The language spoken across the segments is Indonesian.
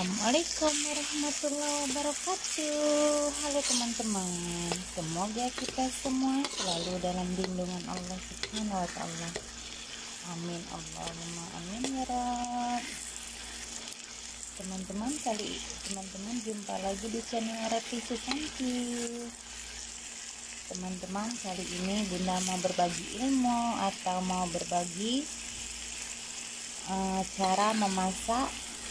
Assalamualaikum warahmatullahi wabarakatuh. Halo teman-teman, semoga kita semua selalu dalam lindungan Allah Subhanahu wa Ta'ala. Amin, Allahumma amin ya Rabb. Teman-teman, jumpa lagi di channel Reti Susanti. Teman-teman, kali ini Bunda mau berbagi ilmu atau mau berbagi cara memasak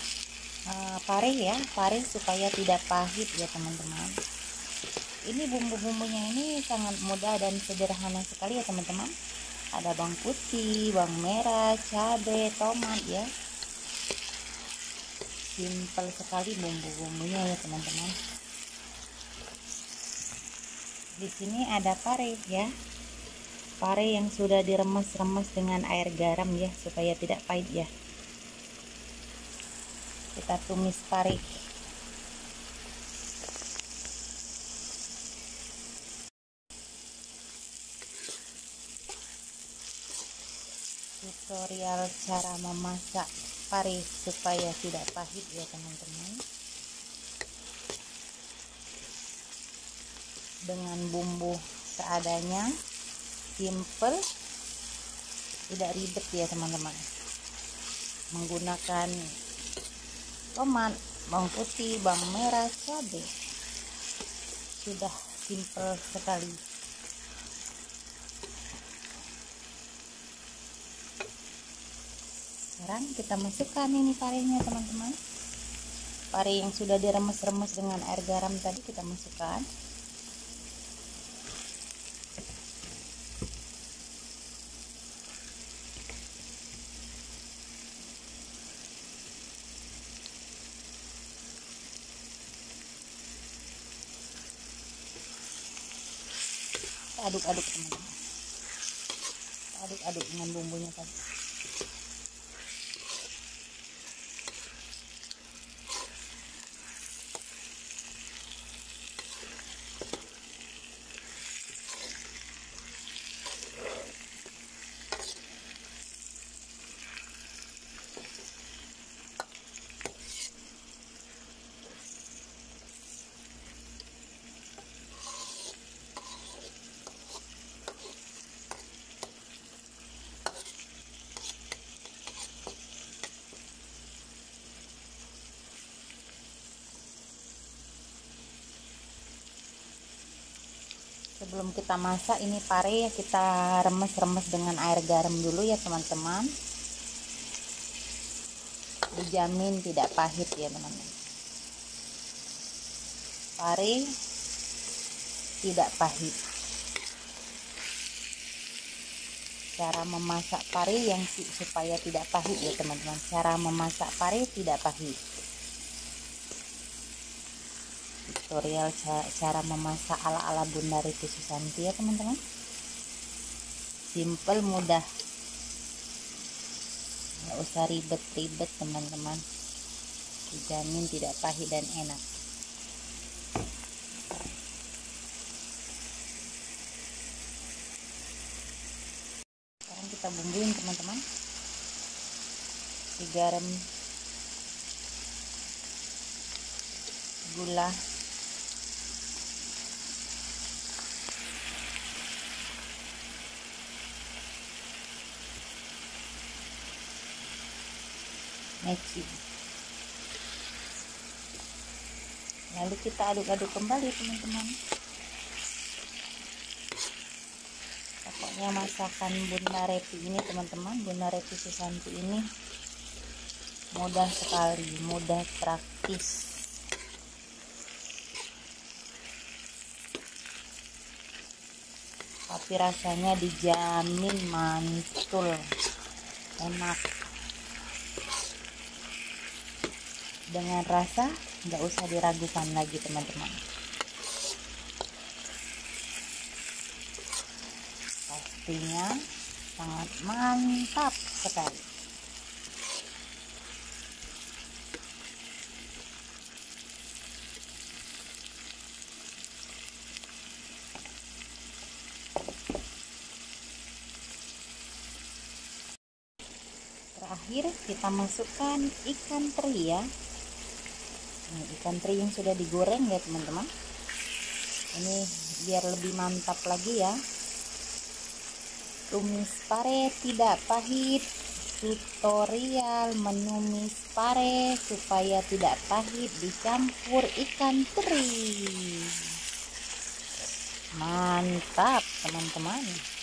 pare supaya tidak pahit ya teman-teman. Ini bumbu-bumbunya ini sangat mudah dan sederhana sekali ya teman-teman. Ada bawang putih, bawang merah, cabai, tomat ya. Simpel sekali bumbu-bumbunya ya teman-teman. Di sini ada pare ya. Pare yang sudah diremes-remes dengan air garam ya supaya tidak pahit ya. Kita tumis pare. Tutorial cara memasak pare supaya tidak pahit ya teman-teman. Dengan bumbu seadanya, simple, tidak ribet ya teman-teman. Menggunakan tomat, bawang putih, bawang merah, cabai, sudah simple sekali. Sekarang kita masukkan ini parenya teman-teman. Pare yang sudah diremes-remes dengan air garam tadi kita masukkan. Aduk-aduk teman-teman, aduk-aduk dengan bumbunya tadi. Sebelum kita masak ini pare kita remes-remes dengan air garam dulu ya teman-teman. Dijamin tidak pahit ya teman-teman. Pare tidak pahit. Cara memasak pare yang supaya tidak pahit ya teman-teman. Cara memasak pare tidak pahit. Tutorial cara memasak ala-ala Bunda Reti Susanti ya teman-teman. Simple, mudah, nggak usah ribet-ribet teman-teman. Dijamin tidak pahit dan enak. Sekarang kita bumbuin teman-teman. Garam, gula, mecin. Lalu kita aduk-aduk kembali teman-teman. Pokoknya masakan Bunda Reti ini teman-teman, Bunda Reti Susanti ini mudah sekali, mudah, praktis. Tapi rasanya dijamin mantul, enak. Dengan rasa nggak usah diragukan lagi teman-teman. Pastinya sangat mantap sekali. Terakhir kita masukkan ikan teri ya. Ini ikan teri yang sudah digoreng ya teman-teman. Ini biar lebih mantap lagi ya. Tumis pare tidak pahit, tutorial menumis pare supaya tidak pahit dicampur ikan teri. Mantap teman-teman.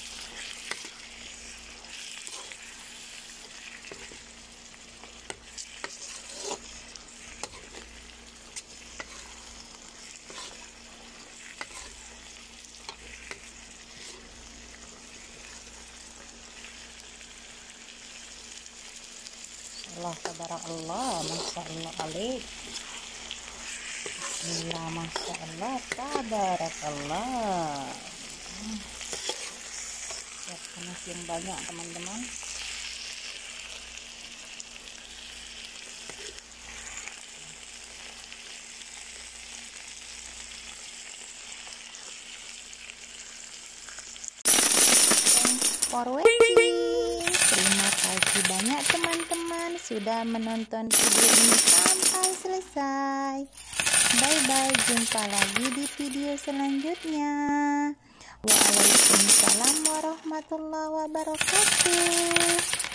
Allah tabarakallah, masya Allah alaik. Bismillah, masya Allah tabarakallah. Lihat panas yang banyak teman-teman. Thanks for watching. Terima kasih banyak teman-teman sudah menonton video ini sampai selesai. Bye-bye, jumpa lagi di video selanjutnya. Waalaikumsalam warahmatullahi wabarakatuh.